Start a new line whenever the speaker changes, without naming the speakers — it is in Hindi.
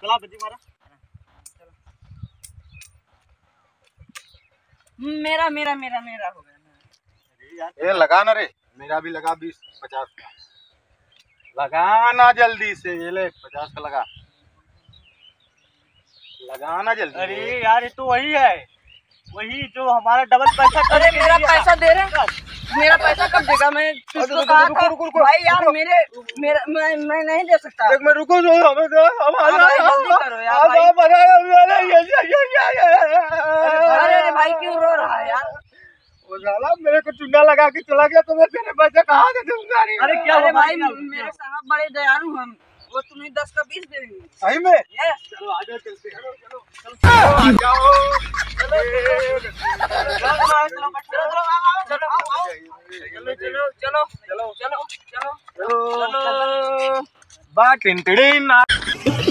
चला बजी मारा।
मेरा मेरा मेरा मेरा हो गया।
ये लगा ना रे, मेरा भी लगा 20-50 का। लगाना जल्दी से, ये ले 50 का लगा, लगाना जल्दी।
अरे यार ये तो वही है, वही जो हमारा डबल पैसा।
अरे मेरा पैसा दे रहे, मेरा पैसा कब देगा? मैं तुझको कहा था भाई यार मेरे मेरा मैं नहीं दे सकता।
देख मैं रुको जो हमें दो, हम आ
भाई जल्दी करो यार भाई। अरे भाई क्यों रो रहा है यार?
वो साला मेरे को चुंगा लगा के चला गया, तो मैं तेरे पैसे कहाँ से दूंगा?
अरे क्या
अरे
हुआ
भाई मेरे साहब बड़े दयालु हम, वो तुम्हें 10 का 20 दे देंगे।
सही में?
चलो आगे चलते हैं।
आ जाओ।
चलो
बा टिंटड़ी ना।